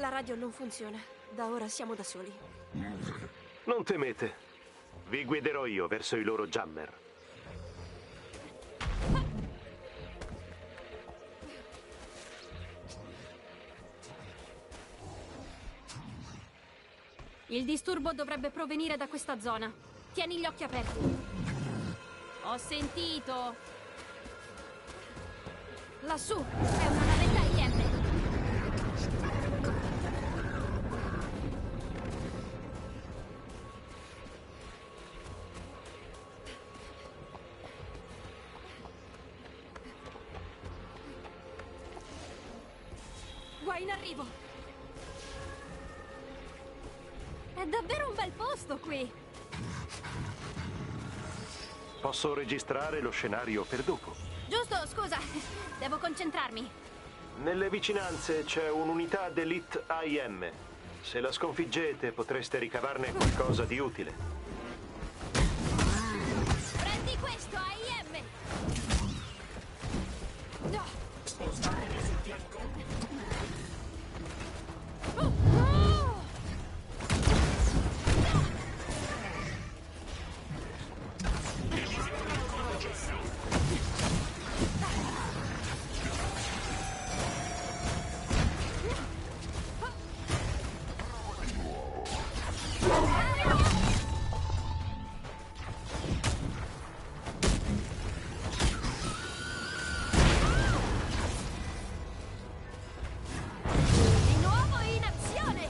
La radio non funziona. Da ora siamo da soli. Non temete. Vi guiderò io verso i loro jammer. Il disturbo dovrebbe provenire da questa zona. Tieni gli occhi aperti. Ho sentito. Lassù, è una navetta IM. Guai in arrivo. È davvero un bel posto qui. Posso registrare lo scenario per dopo. Giusto, scusa. Devo concentrarmi. Nelle vicinanze c'è un'unità d'Elite IM. Se la sconfiggete potreste ricavarne qualcosa di utile. Prendi questo, IM! No! Spostare sul fianco. Di nuovo in azione!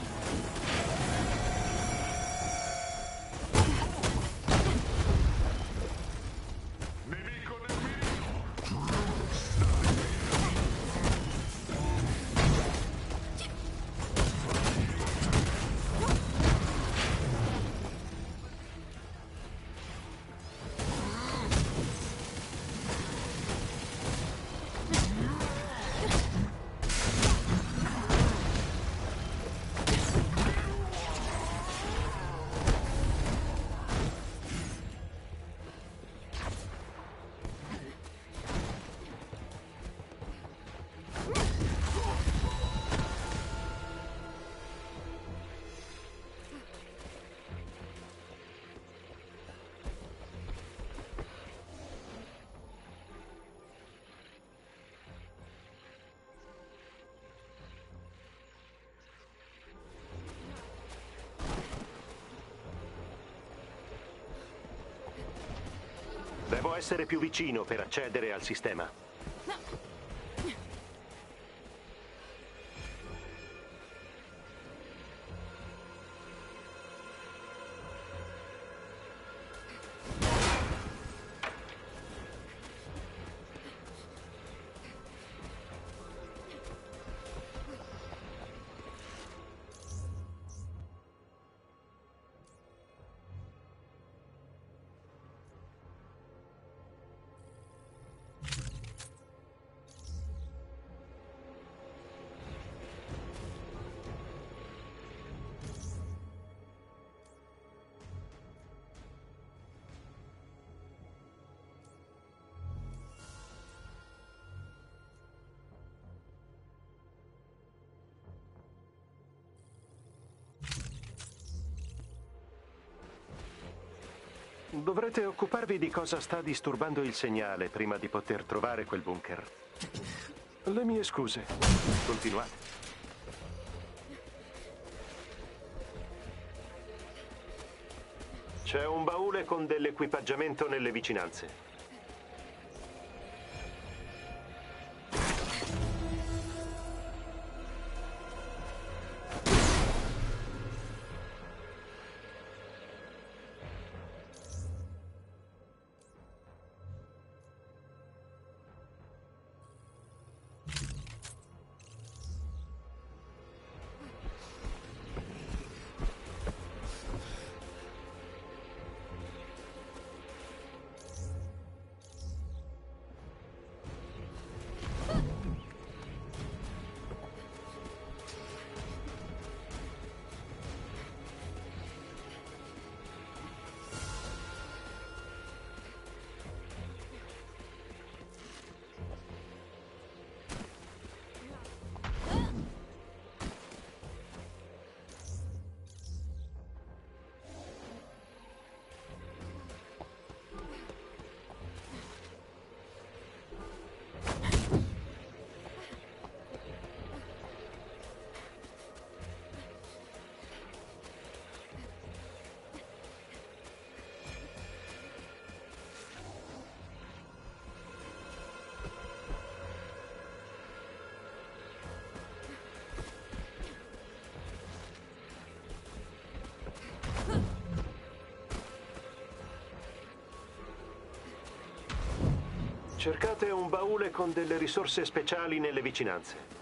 Nemico nemico. Devo essere più vicino per accedere al sistema. Dovrete occuparvi di cosa sta disturbando il segnale prima di poter trovare quel bunker. Le mie scuse. Continuate. C'è un baule con dell'equipaggiamento nelle vicinanze. Cercate un baule con delle risorse speciali nelle vicinanze.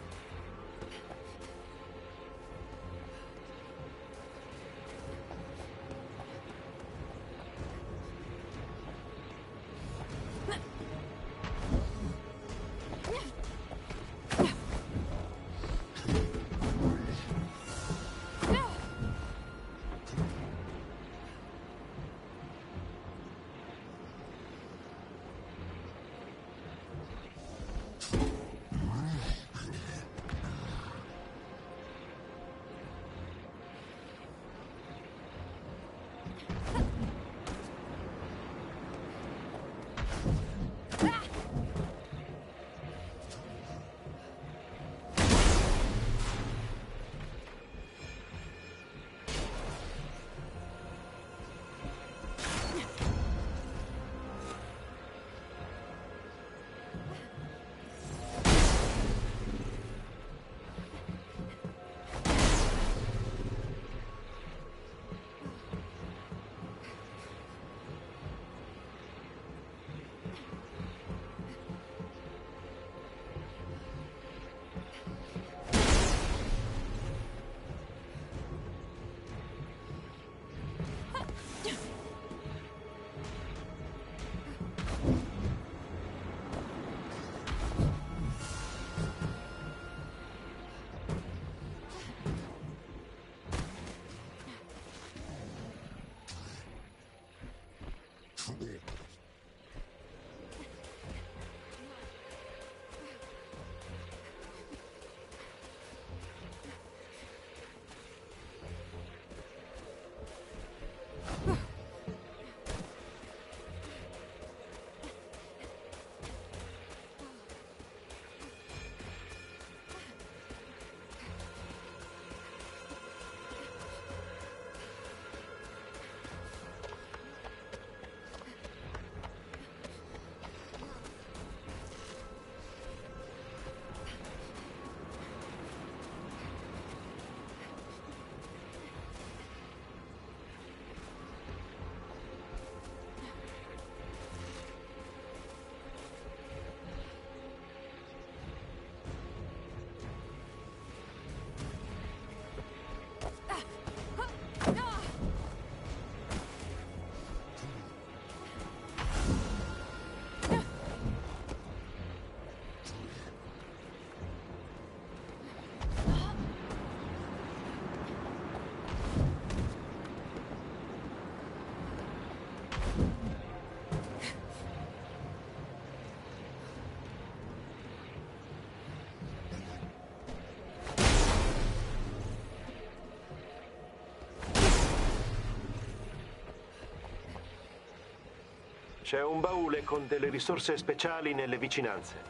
C'è un baule con delle risorse speciali nelle vicinanze.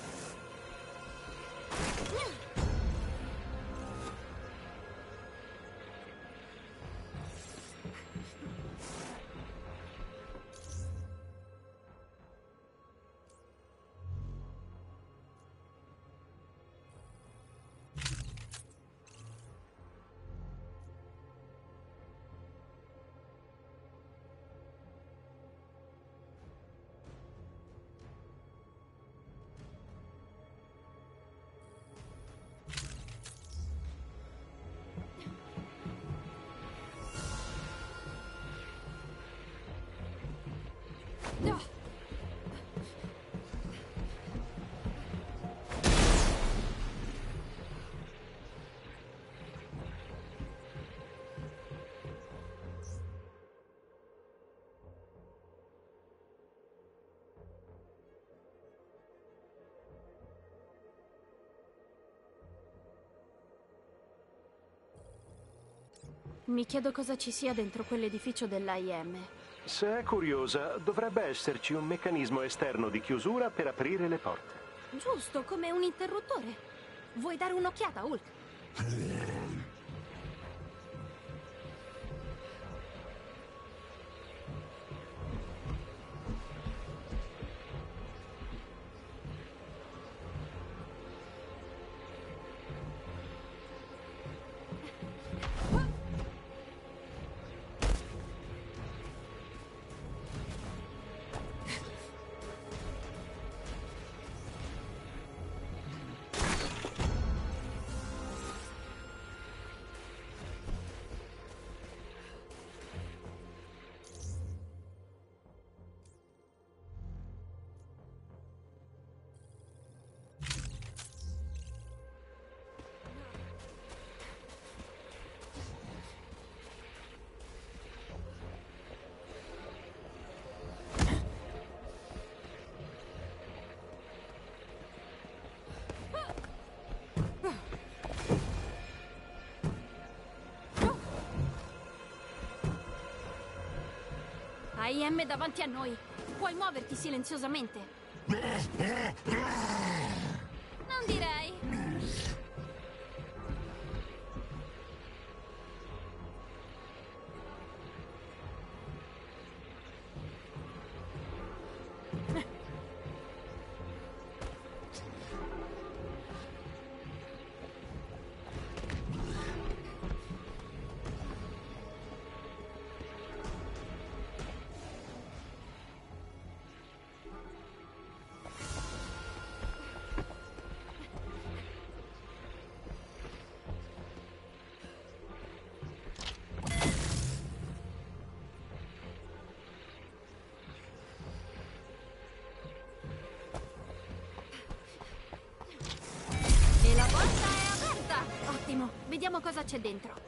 Mi chiedo cosa ci sia dentro quell'edificio dell'AIM. Se è curiosa, dovrebbe esserci un meccanismo esterno di chiusura per aprire le porte. Giusto, come un interruttore. Vuoi dare un'occhiata, Hulk? Hai M davanti a noi. Puoi muoverti silenziosamente. Non direi. E la porta è aperta! Ottimo, vediamo cosa c'è dentro.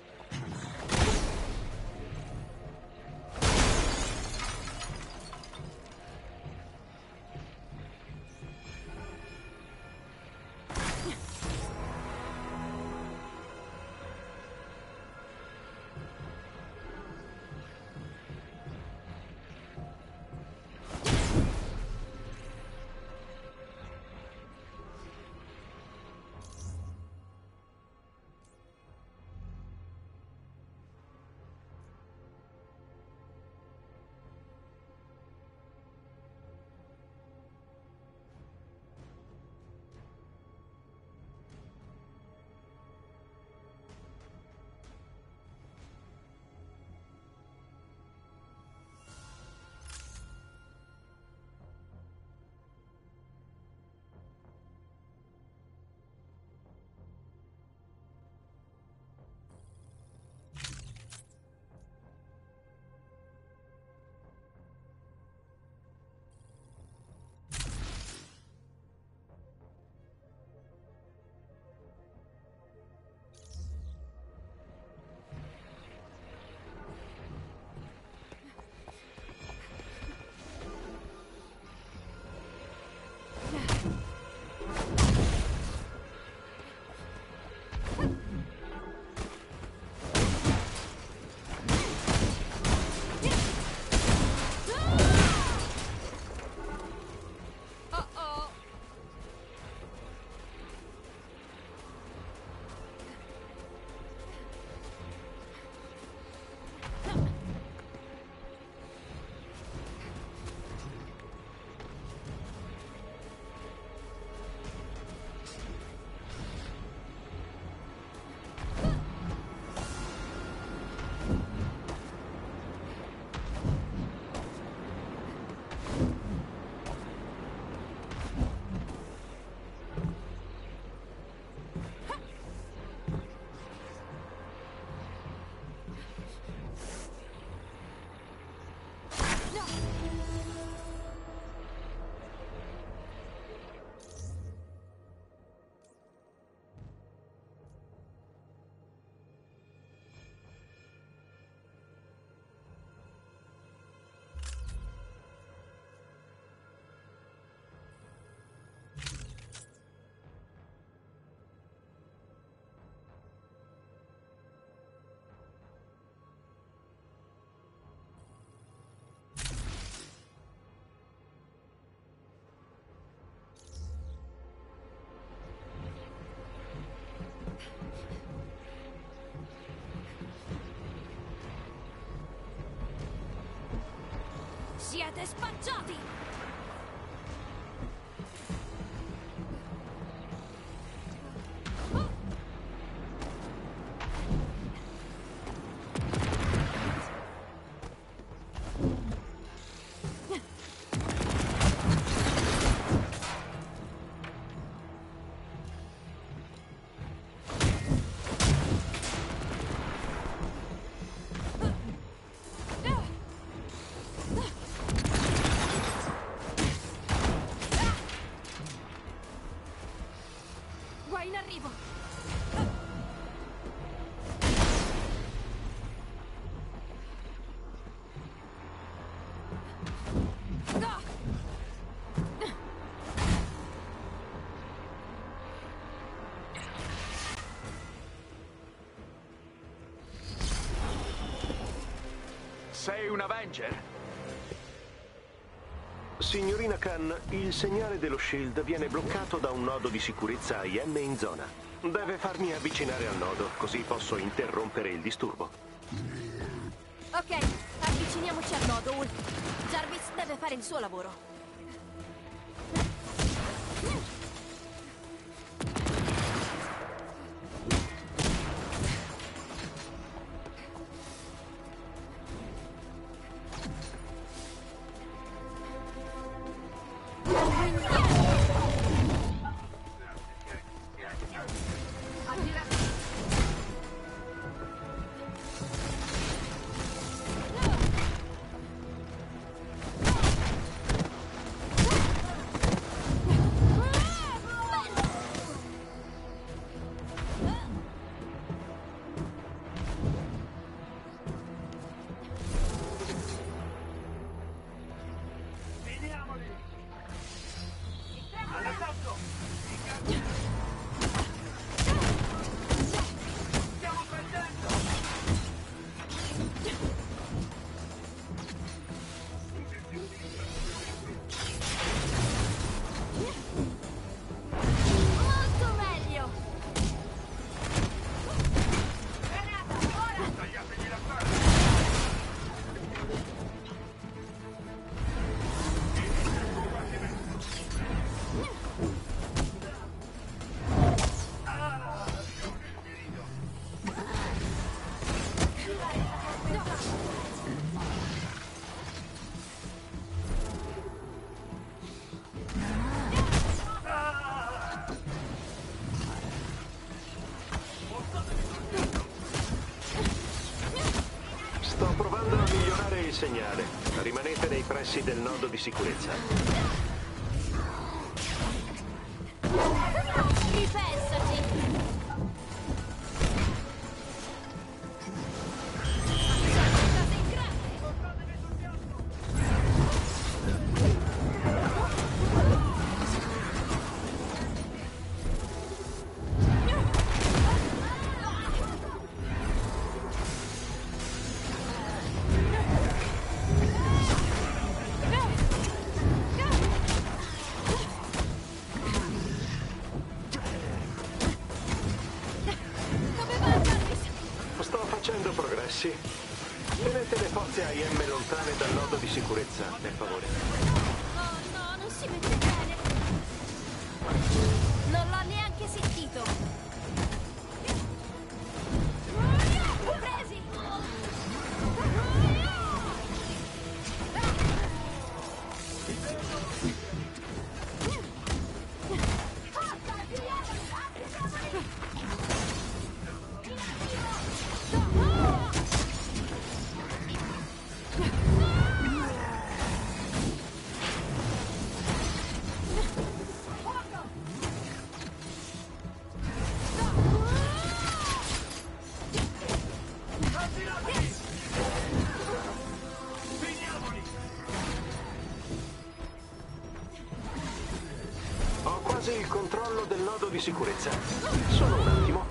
Siete spacciati! Guai in arrivo! Sei un Avenger? Signorina Khan, il segnale dello Shield viene bloccato da un nodo di sicurezza IM in zona. Deve farmi avvicinare al nodo, così posso interrompere il disturbo. Ok, avviciniamoci al nodo, Ulf. Jarvis deve fare il suo lavoro. Segnale. Rimanete nei pressi del nodo di sicurezza. Ripensaci! Tenete le forze IM lontane dal nodo di sicurezza, per favore. Oh no, non si mette bene. Non l'ho neanche sentito. Presi! Ho quasi il controllo del nodo di sicurezza. Solo un attimo.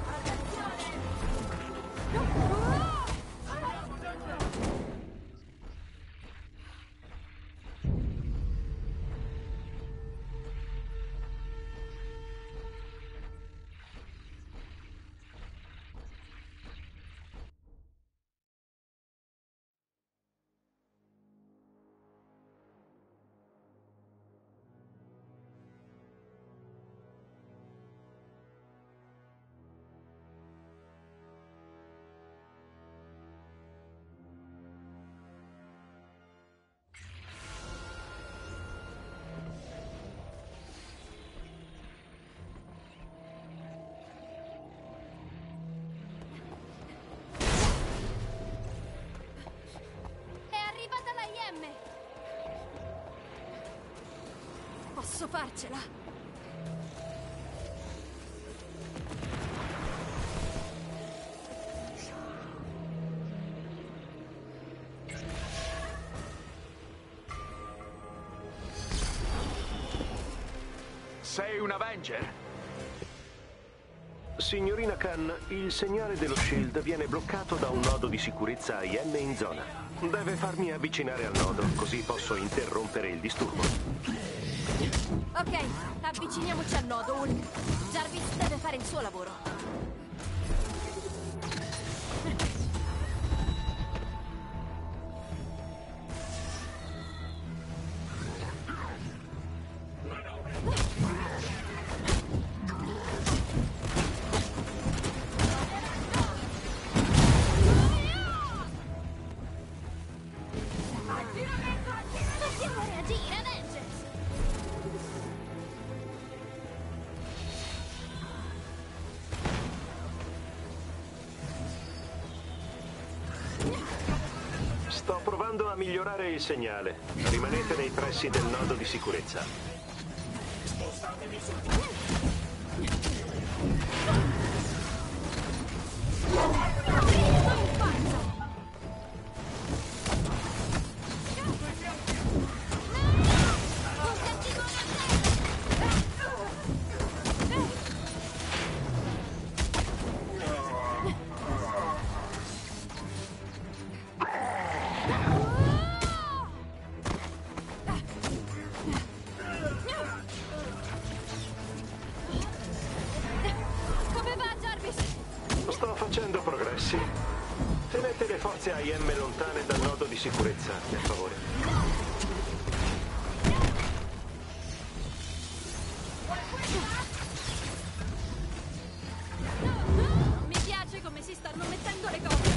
Posso farcela. Sei un Avenger? Signorina Khan, il segnale dello Shield viene bloccato da un nodo di sicurezza IM in zona. Deve farmi avvicinare al nodo, così posso interrompere il disturbo. Ok, avviciniamoci al nodo, Hulk. Jarvis deve fare il suo lavoro. Dobbiamo reagire, Avengers! Sto provando a migliorare il segnale. Rimanete nei pressi del nodo di sicurezza. Spostatevi sul Come va, Jarvis? Sto facendo progressi. Tenete le forze IM lontane dal nodo di sicurezza, per favore. Mi piace come si stanno mettendo le cose.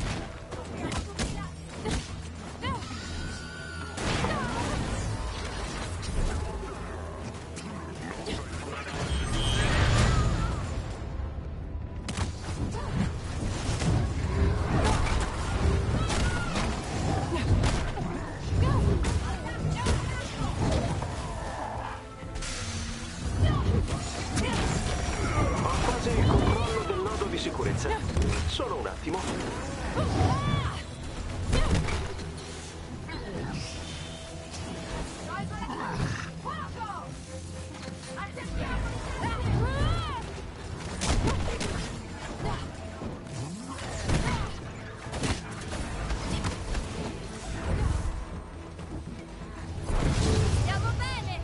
Ho quasi il controllo del nodo di sicurezza. Solo un attimo. Stiamo bene!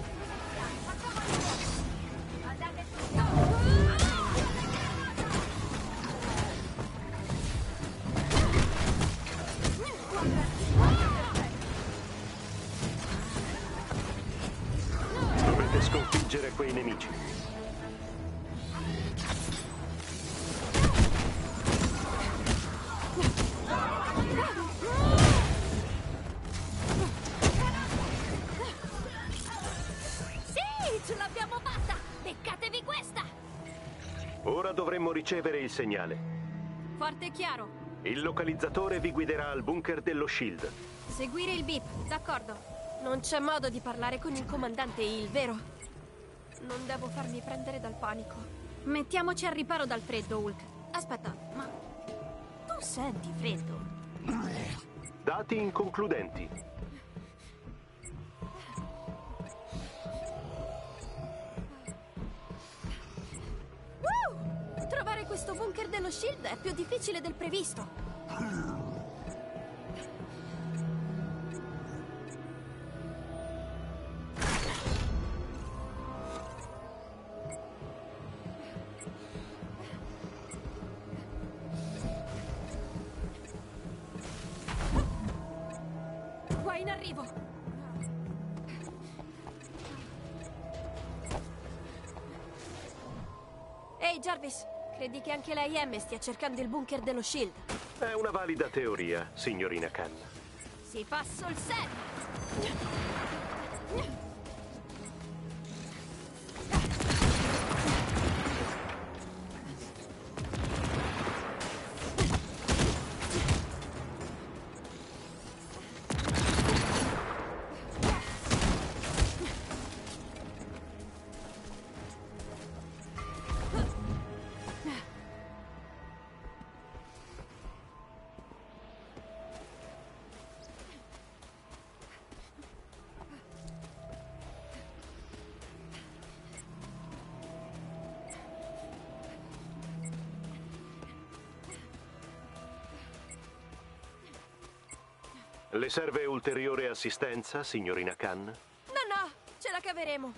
Dovete sconfiggere quei nemici. Sì, ce l'abbiamo fatta! Beccatevi questa! Ora dovremmo ricevere il segnale. Forte e chiaro. Il localizzatore vi guiderà al bunker dello Shield. Seguire il beep, d'accordo. Non c'è modo di parlare con il comandante Hill, vero? Non devo farmi prendere dal panico. Mettiamoci al riparo dal freddo, Hulk. Aspetta, ma tu senti freddo? Dati inconcludenti. Trovare questo bunker dello Shield è più difficile del previsto. Qua in arrivo. Ehi, Jarvis, credi che anche la IM stia cercando il bunker dello Shield? È una valida teoria, signorina Khan. Si fa sul serio! Le serve ulteriore assistenza, signorina Khan? No, ce la caveremo.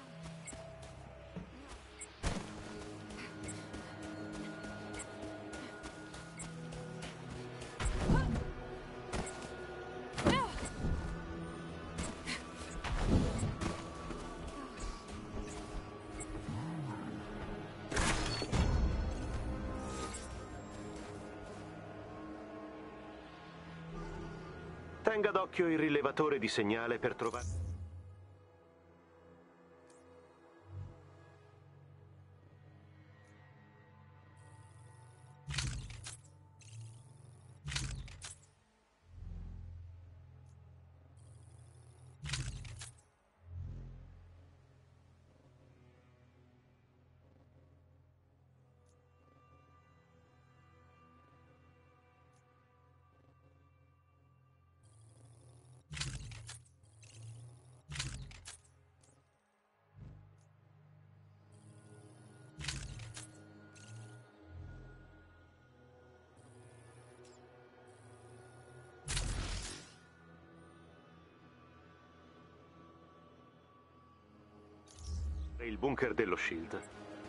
Tenga d'occhio il rilevatore di segnale per trovare... Il bunker dello Shield.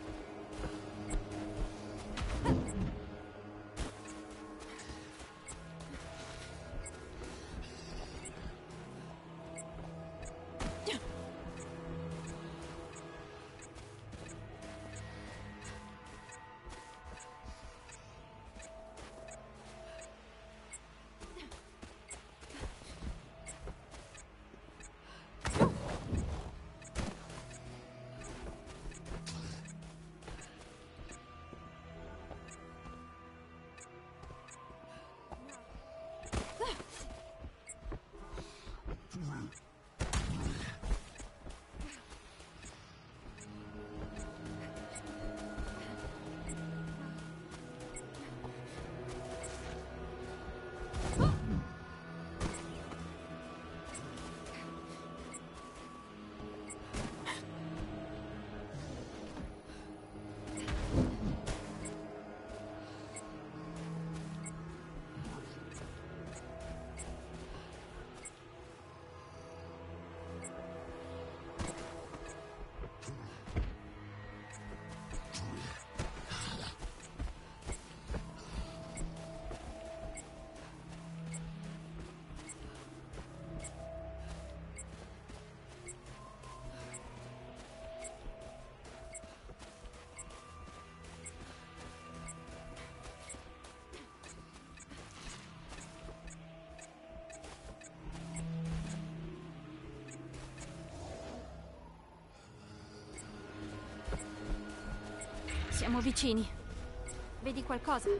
Siamo vicini. Vedi qualcosa?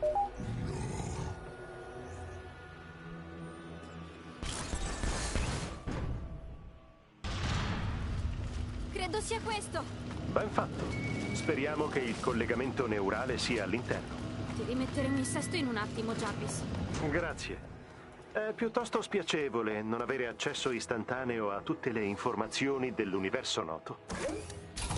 Credo sia questo. Ben fatto. Speriamo che il collegamento neurale sia all'interno. Ti rimetteremo in sesto in un attimo, Jarvis. Grazie. È piuttosto spiacevole non avere accesso istantaneo a tutte le informazioni dell'universo noto.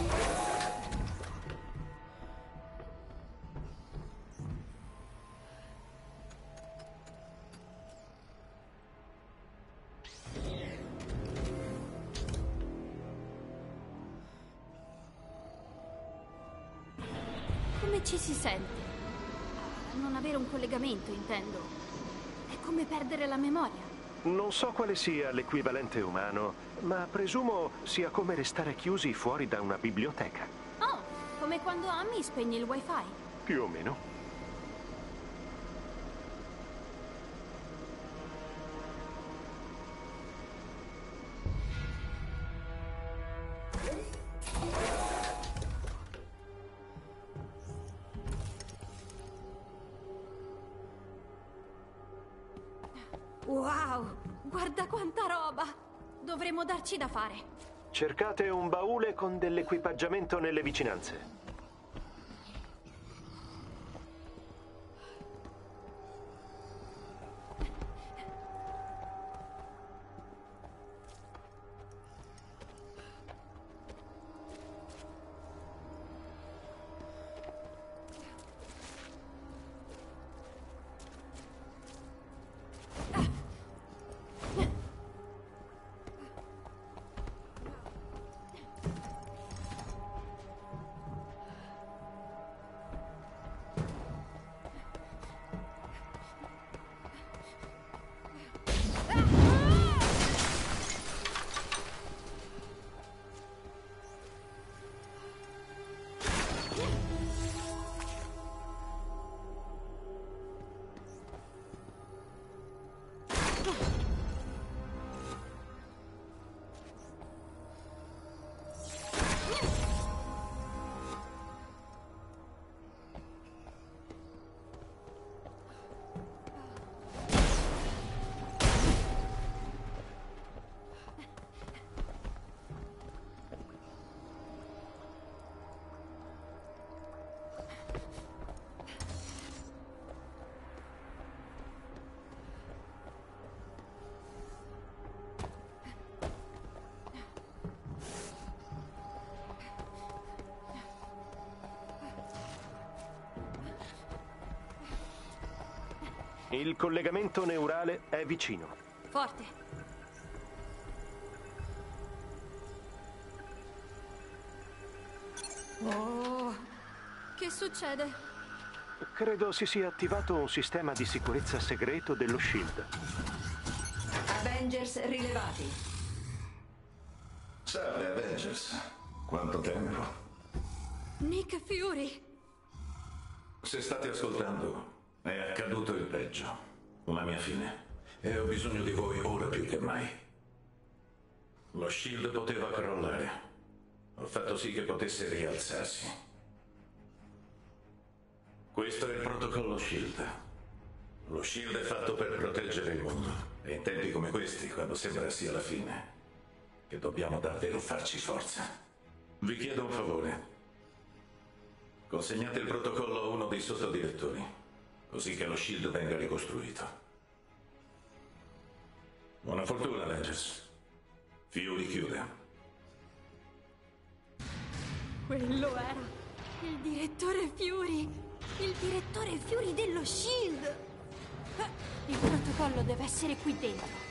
Come ci si sente? Non avere un collegamento, intendo. È come perdere la memoria. Non so quale sia l'equivalente umano, ma presumo sia come restare chiusi fuori da una biblioteca. Oh, come quando Amy spegne il wifi. Più o meno. Wow, guarda quanta roba! Dovremmo darci da fare. Cercate un baule con dell'equipaggiamento nelle vicinanze. Il collegamento neurale è vicino. Forte. Oh, che succede? Credo si sia attivato un sistema di sicurezza segreto dello Shield. Avengers rilevati. Salve, Avengers. Quanto tempo. Nick Fury. Se state ascoltando, è accaduto il peggio. La mia fine. E ho bisogno di voi ora più che mai. Lo Shield poteva crollare. Ho fatto sì che potesse rialzarsi. Questo è il protocollo Shield. Lo Shield è fatto per proteggere il mondo. E in tempi come questi, quando sembra sia la fine, che dobbiamo davvero farci forza. Vi chiedo un favore. Consegnate il protocollo a uno dei sottodirettori, così che lo Shield venga ricostruito. Buona fortuna, Avengers. Fury chiude. Quello era il direttore Fury. Il direttore Fury dello Shield. Il protocollo deve essere qui dentro.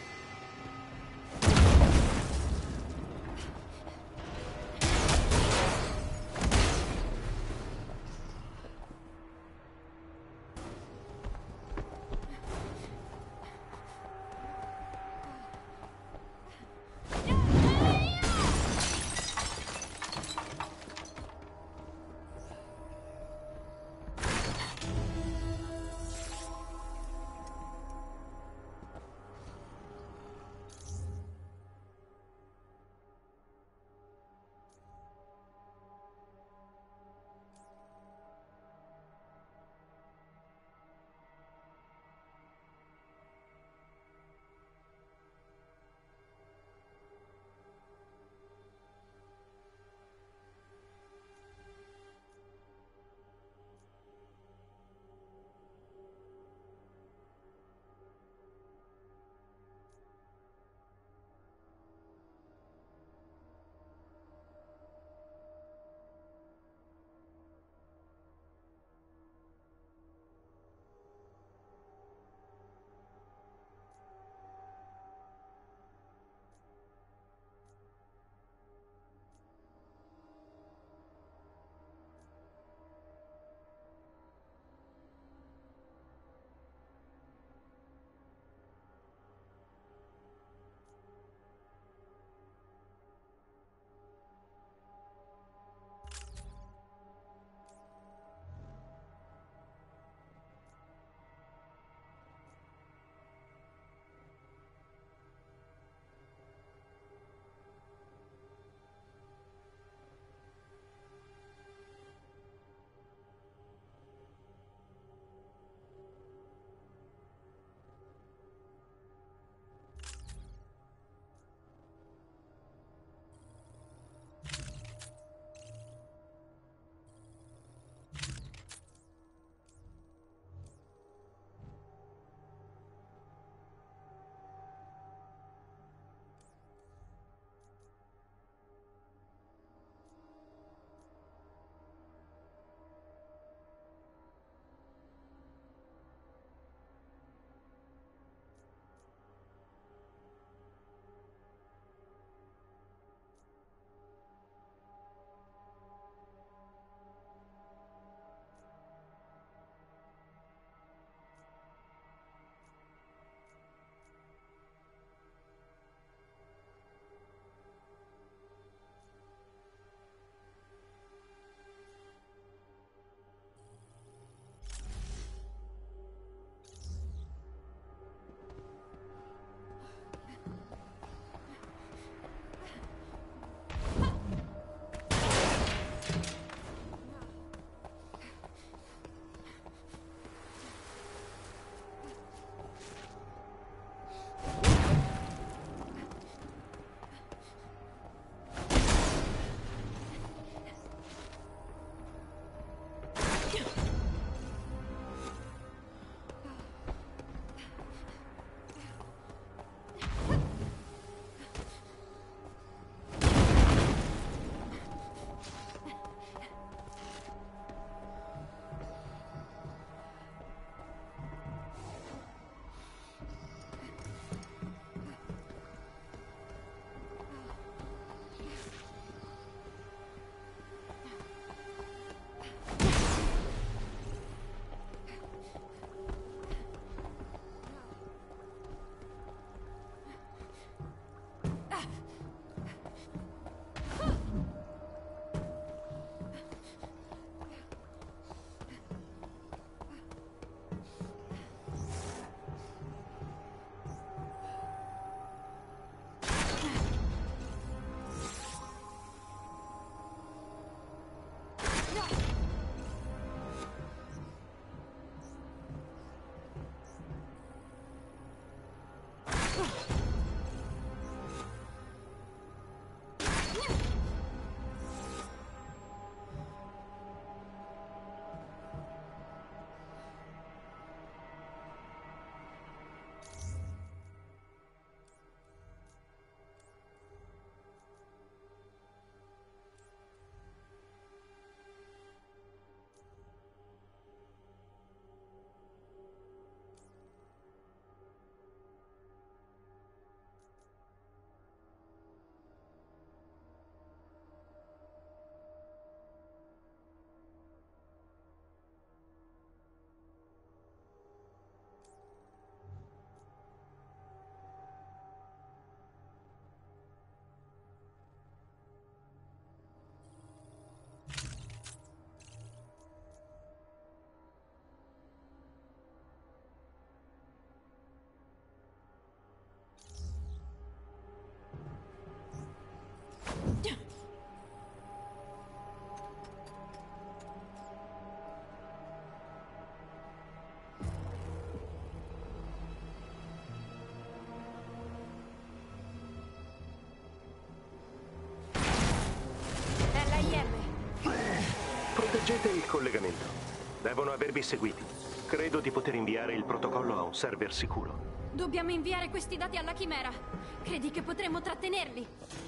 Leggete il collegamento. Devono avervi seguiti. Credo di poter inviare il protocollo a un server sicuro. Dobbiamo inviare questi dati alla Chimera. Credi che potremo trattenerli?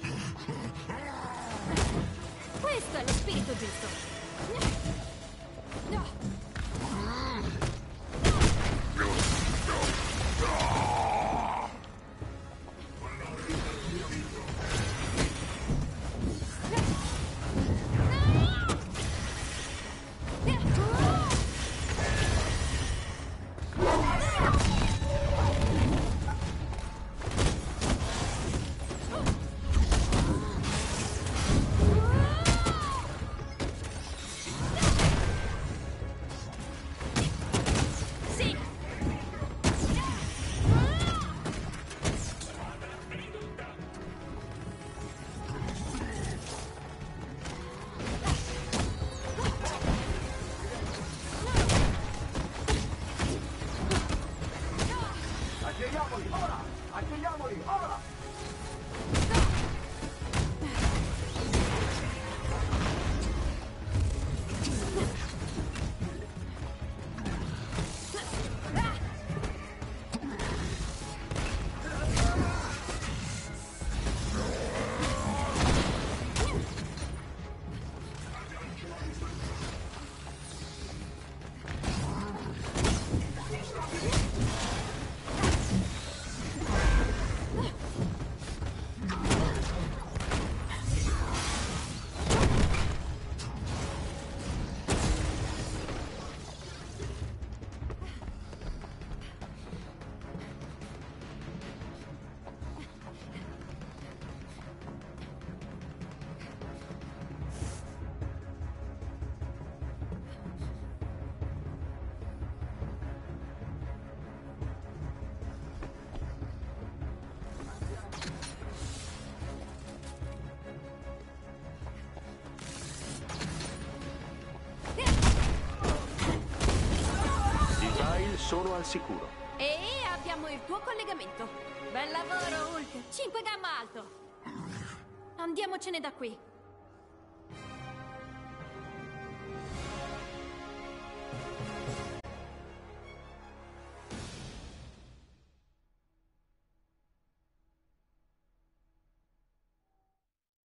Questo è lo spirito giusto. Sono al sicuro. E abbiamo il tuo collegamento. Bel lavoro, Hulk. 5 gamma alto. Andiamocene da qui.